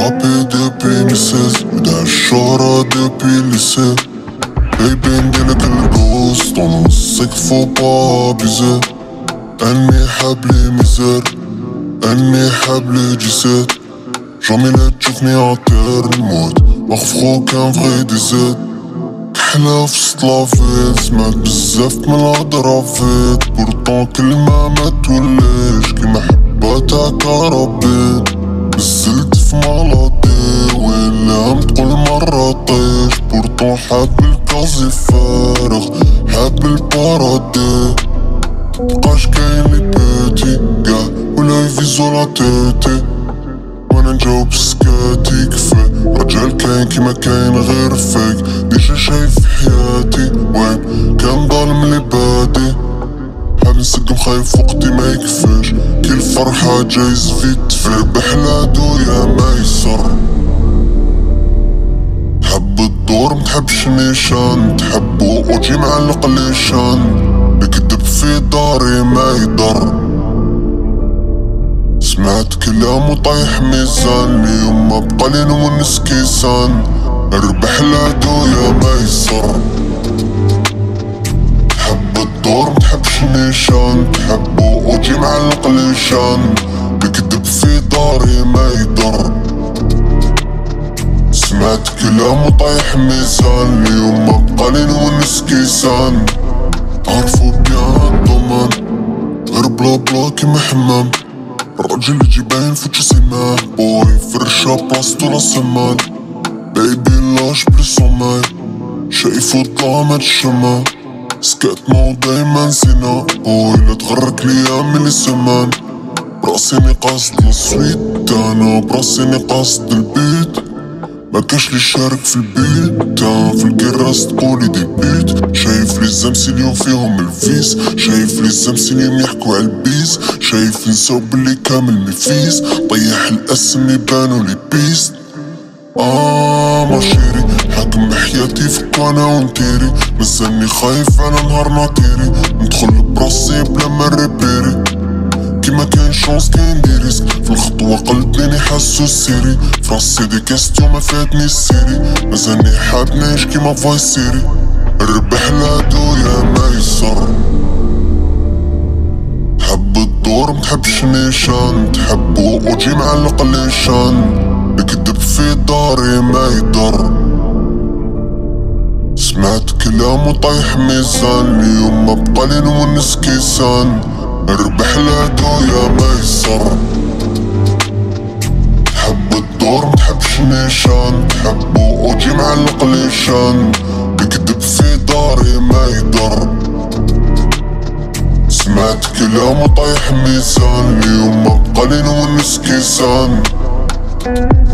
rappé depuis mes 16 وده الشهرة depuis le lycée. Baby نديلك البوس dans نصك faut pas abuser. اني حبلي ميزير اني حبلي جسد. جامي لا تشوفني عطير نموت مخفخو كان فغي ديزيد. كحلة في وسط لافيت سمعت بزاف من الهضرة فيت. بورطون كلمة ما توليش كيما حباتها كربيت. نزلت في مالادي ولا متقول مرة طيش. بورطون حاب الكازي فارغ حاب البارادي. مبقاش كاين لي بيتي قاع ولا يفيزو لا تيتي. وانا نجاوب سكاتي كفاية رجال كاين كيما كاين غير فيك. ديجا شايف حياتي وين كان ظالم لي بادي. حاب نسقم خايف وقتي ما يكفيش. كي الفرحة جايز فيت في بحلادو يا ميسر. تحب الدور متحبش نيشان. تحبو اوجي معلق ليشان. نكدب في داري ما يضر. سمعت كلام وطايح ميزان. اليوم ما بقالي نونس كيسان. ربح لادو يا ميسر. تحب الدور متحبش نيشان. تحبو اوجي معلق ليشان. بكدب في داري ما يضر. سمعت كلام وطايح ميزان. اليوم ما بقالي نونس كيسان. عرفو بيان الضمان غير بلا بلا كيما حمام. الراجل يجي باين فوتش سيمان. بوي فرشا بلاصتو لا سمان. بيبي لاش بلي سوماي شايفو الظلام هاد الشمال. سكاتمو دايما زينة بوي لا تغرك ليا ملي سمان. براسيني قاصد للسويت انا براسيني قاصد البيت. مكاش لي شارك في البيت في الكراس تقولي دي بيت. شايف لي زمسيليون فيهم الفيس. شايف لي زمسيليون يحكوا عالبيس. شايف نساو بلي كامل مفيس. طيح الاسم يبانو لي بيست. ما شيري حاكم بحياتي فك انا ونتيري. مازالني خايف على نهار ناطيري. ندخل براسي بلا ما ريبيري. كيما كاين شونس كاين دي ريسك. في الخطوة قلبيني حاسو السيري. فراسي دي كاستيون ما فاتني السيري. مازالني حاب نعيش كيما فايس سيري. الربح لادو يا ميسر. تحب الدور متحبش نيشان. تحبو اوجي معلق ليشان. نكدب في داري ما يضر. سمعت كلام وطايح ميزان. اليوم ما بقالي نونس كيسان. ربح لادو يا ميسر. تحب الدور متحبش نيشان. تحبو اوجي معلق ليشان. بكدب في داري ما يضر. سمعت كلام وطايح ميزان. اليوم ما بقالي نونس كيسان.